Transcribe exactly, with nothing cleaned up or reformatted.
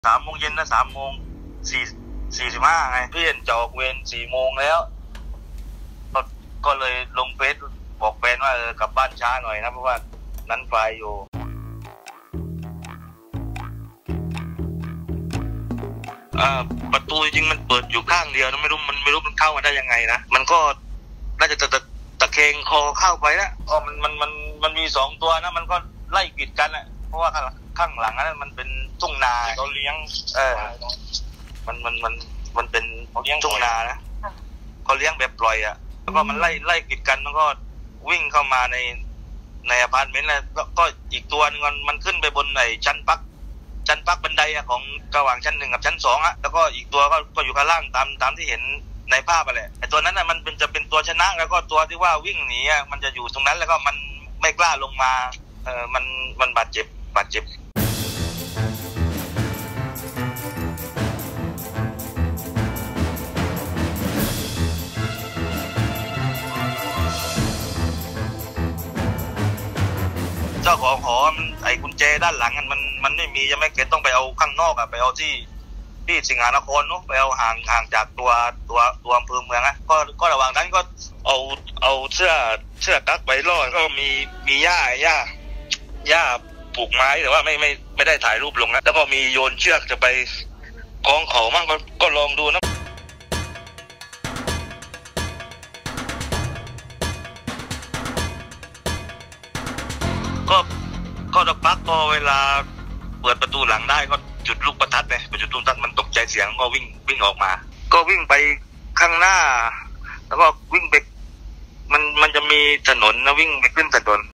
สามโมงเย็นนะสามโมงสี่สี่สิบห้าไงเพื่อนจะออกเวรสี่โมงแล้วก็ก็เลยลงเฟซบอกแฟนว่าเออกลับบ้านช้าหน่อยนะเพราะว่านั้นไฟอยู่อ่าประตูจริงมันเปิดอยู่ข้างเดียวนะไม่รู้มันไม่รู้มันเข้ามาได้ยังไงนะมันก็น่าจะตะตะตะเคงคอเข้าไปแล้วอ๋อมันมันมันมันมีสองตัวนะมันก็ไล่กีดกันแหละเพราะว่าข้างหลังนั้นมันเป็นทุ่งนาเขาเลี้ยงเออมันมันมันมันเป็นทุ่งนานะเขาเลี้ยงแบบปล่อยอ่ะแล้วก็มันไล่ไล่กีดกันมันก็วิ่งเข้ามาในในอพาร์ตเมนต์แล้วก็อีกตัวนึงมันขึ้นไปบนไหนชั้นพักชั้นพักบันไดอะของระหว่างชั้นหนึ่งกับชั้นสองอะแล้วก็อีกตัวก็ก็อยู่ข้างล่างตามตามที่เห็นในภาพไปแหละไอ้ตัวนั้นน่ะมันเป็นจะเป็นตัวชนะแล้วก็ตัวที่ว่าวิ่งหนีอะมันจะอยู่ตรงนั้นแล้วก็มันไม่กล้าลงมาเออมันมันบาดเจ็บบาดเจ็บเจ้าของหอมันไอ้กุญแจด้านหลังมันมันไม่มีจะไม่เก็ตต้องไปเอาข้างนอกอะไปเอาที่ที่สิงหานครเนาะไปเอาห่างห่างจากตัวตัวตัวอำเภอเมืองอะก็ก็ระหว่างนั้นก็เอาเอาเสื้อเสื้อกั๊กไปล่อก็มีมีหญ้าหญ้าหญ้าปลูกไม้แต่ว่าไม่ไม่ไม่ได้ถ่ายรูปลงนะแล้วก็มีโยนเชือกจะไปคล้องเขามั่งก็ก็ลองดูนะก็ก็ตะปักพอเวลาเปิดประตูหลังได้ก็จุดลูกประทัดเลยไปจุดลูกประทัดมันตกใจเสียงก็วิ่งวิ่งออกมาก็วิ่งไปข้างหน้าแล้วก็วิ่งไปมันมันจะมีถนนนะวิ่งไปขึ้นถนน